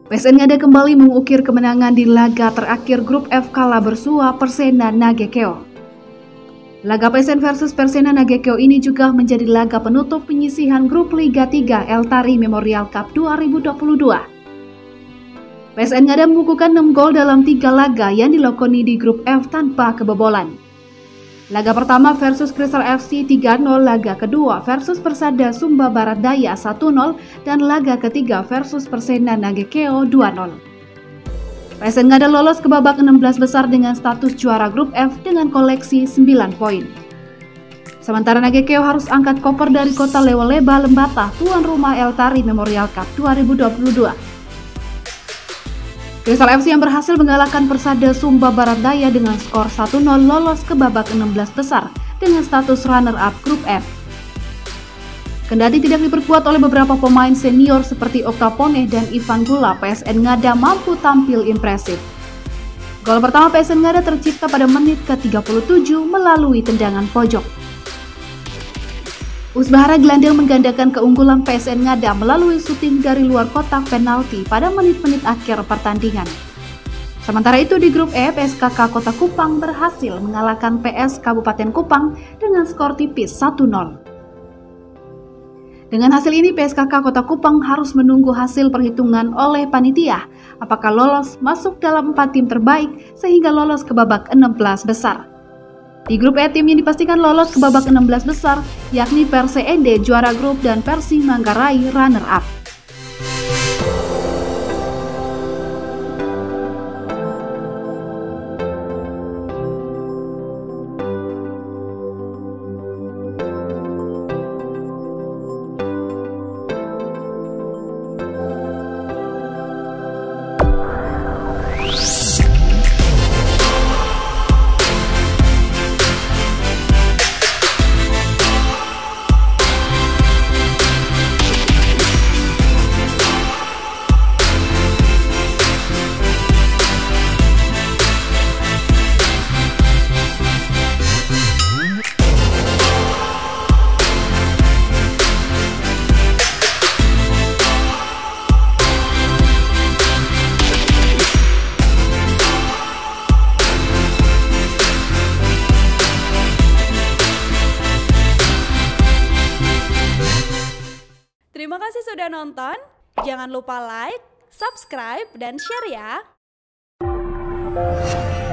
PSN Ngada kembali mengukir kemenangan di laga terakhir grup F kalah bersua Persena Nagekeo. Laga PSN versus Persena Nagekeo ini juga menjadi laga penutup penyisihan grup Liga 3 Eltari Memorial Cup 2022. PSN Ngada membukukan 6 gol dalam 3 laga yang dilakoni di grup F tanpa kebobolan. Laga pertama versus Crystal FC 3-0, laga kedua versus Persada Sumba Barat Daya 1-0, dan laga ketiga versus Persena Nagekeo 2-0. PSN Ngada lolos ke babak 16 besar dengan status juara grup F dengan koleksi 9 poin. Sementara Nagekeo harus angkat koper dari kota Lewoleba Lembata, tuan rumah Eltari Memorial Cup 2022. Crystal FC yang berhasil mengalahkan Persada Sumba Barat Daya dengan skor 1-0 lolos ke babak 16 besar dengan status runner-up grup F. Kendati tidak diperkuat oleh beberapa pemain senior seperti Oktapone dan Ivan Gula, PSN Ngada mampu tampil impresif. Gol pertama PSN Ngada tercipta pada menit ke-37 melalui tendangan pojok. Usbahara gelandang menggandakan keunggulan PSN Ngada melalui syuting dari luar kotak penalti pada menit-menit akhir pertandingan. Sementara itu di grup E, PSKK Kota Kupang berhasil mengalahkan PS Kabupaten Kupang dengan skor tipis 1-0. Dengan hasil ini, PSKK Kota Kupang harus menunggu hasil perhitungan oleh panitia apakah lolos masuk dalam 4 tim terbaik sehingga lolos ke babak 16 besar. Di grup E, tim yang dipastikan lolos ke babak 16 besar yakni Persende juara grup dan Persi Manggarai runner-up. Terima kasih sudah nonton, jangan lupa like, subscribe, dan share ya!